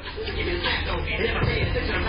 你们再走，别把这也真是